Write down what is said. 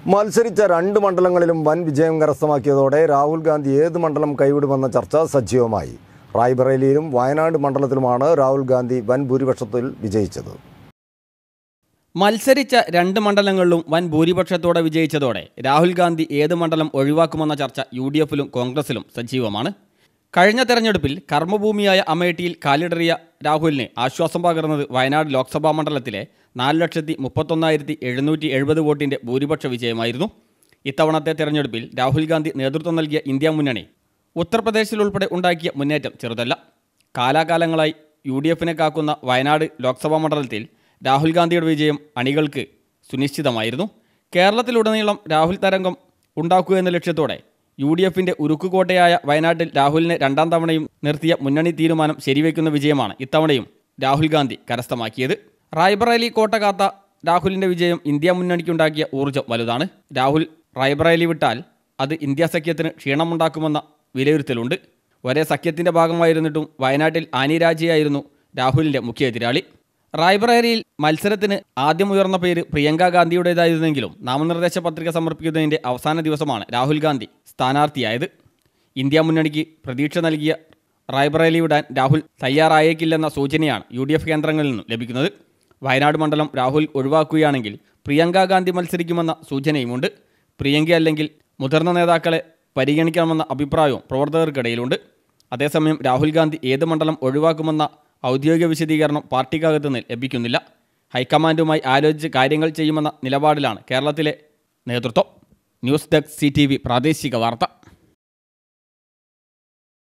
മത്സരിച്ച രണ്ട് മണ്ഡലങ്ങളിലും വൻ വിജയം കരസ്ഥമാക്കിയതോടെ രാഹുൽ ഗാന്ധി ഏത് മണ്ഡലം കൈവിടുമെന്ന ചർച്ച സജീവമായി. റായ്ബറേലിയിലും വയനാട് മണ്ഡലത്തിലുമാണ് രാഹുൽ ഗാന്ധി വൻ ഭൂരിപക്ഷത്തിൽ വിജയിച്ചത്. മത്സരിച്ച രണ്ട് മണ്ഡലങ്ങളിലും വൻ ഭൂരിപക്ഷത്തോടെ വിജയിച്ചതോടെ രാഹുൽ ഗാന്ധി ഏത് മണ്ഡലം ഒഴിവാക്കുമെന്ന ചർച്ച UDFിലും കോൺഗ്രസിലും സജീവമാണ്. കഴിഞ്ഞ തെരഞ്ഞെടുപ്പിൽ കർമ്മഭൂമിയായ അമേഠിയിൽ കാലിടറിയ രാഹുലിന് ആശ്വാസം പകർന്നത് വയനാട് ലോക്സഭാ മണ്ഡലത്തിലെ 4,31,770 വോട്ടിൻ്റെ ഭൂരിപക്ഷ വിജയമായിരുന്നു. ഇത്തവണത്തെ തെരഞ്ഞെടുപ്പിൽ രാഹുൽ ഗാന്ധി നേതൃത്വം നൽകിയ ഇന്ത്യ മുന്നണി ഉത്തർപ്രദേശിലുൾപ്പെടെ ഉണ്ടാക്കിയ മുന്നേറ്റം ചെറുതല്ല. കാലാകാലങ്ങളായി UDFിനെ കാക്കുന്ന വയനാട് ലോക്സഭാ മണ്ഡലത്തിൽ രാഹുൽ ഗാന്ധിയുടെ വിജയം അണികൾക്ക് സുനിശ്ചിതമായിരുന്നു. കേരളത്തിലുടനീളം രാഹുൽ തരംഗം ഉണ്ടാക്കുക എന്ന ലക്ഷ്യത്തോടെ UDFിൻ്റെ ഉരുക്കുകോട്ടയായ വയനാട്ടിൽ രാഹുലിനെ രണ്ടാം തവണയും നിർത്തിയ മുന്നണി തീരുമാനം ശരിവയ്ക്കുന്ന വിജയമാണ് ഇത്തവണയും രാഹുൽ ഗാന്ധി കരസ്ഥമാക്കിയത്. റായ്ബറേലി കോട്ട കാത്ത രാഹുലിൻ്റെ വിജയം ഇന്ത്യ മുന്നണിക്കുണ്ടാക്കിയ ഊർജ്ജം വലുതാണ്. രാഹുൽ റായ്ബറേലി വിട്ടാൽ അത് ഇന്ത്യ സഖ്യത്തിന് ക്ഷീണമുണ്ടാക്കുമെന്ന വിലയിരുത്തലുണ്ട്. ഒരേ സഖ്യത്തിൻ്റെ ഭാഗമായിരുന്നിട്ടും വയനാട്ടിൽ ആനി രാജയായിരുന്നു രാഹുലിൻ്റെ മുഖ്യ എതിരാളി. റായ്ബറേലിയിൽ മത്സരത്തിന് ആദ്യം ഉയർന്ന പേര് പ്രിയങ്ക ഗാന്ധിയുടേതായിരുന്നെങ്കിലും നാമനിർദ്ദേശ പത്രിക സമർപ്പിക്കുന്നതിൻ്റെ അവസാന ദിവസമാണ് രാഹുൽ ഗാന്ധി സ്ഥാനാർത്ഥിയായത്. ഇന്ത്യ മുന്നണിക്ക് പ്രതീക്ഷ നൽകിയ റായ്ബറേലി വിടാൻ രാഹുൽ തയ്യാറായേക്കില്ലെന്ന സൂചനയാണ് UDF കേന്ദ്രങ്ങളിൽ നിന്നും ലഭിക്കുന്നത്. വയനാട് മണ്ഡലം രാഹുൽ ഒഴിവാക്കുകയാണെങ്കിൽ പ്രിയങ്ക ഗാന്ധി മത്സരിക്കുമെന്ന സൂചനയുമുണ്ട്. പ്രിയങ്ക അല്ലെങ്കിൽ മുതിർന്ന നേതാക്കളെ പരിഗണിക്കണമെന്ന അഭിപ്രായവും പ്രവർത്തകർക്കിടയിലുണ്ട്. അതേസമയം രാഹുൽ ഗാന്ധി ഏത് മണ്ഡലം ഒഴിവാക്കുമെന്ന ഔദ്യോഗിക വിശദീകരണം പാർട്ടിക്കകത്ത് നിന്ന് ലഭിക്കുന്നില്ല. ഹൈക്കമാൻഡുമായി ആലോചിച്ച് കാര്യങ്ങൾ ചെയ്യുമെന്ന നിലപാടിലാണ് കേരളത്തിലെ നേതൃത്വം. ന്യൂസ് ഡെസ്ക് CTV പ്രാദേശിക വാർത്ത.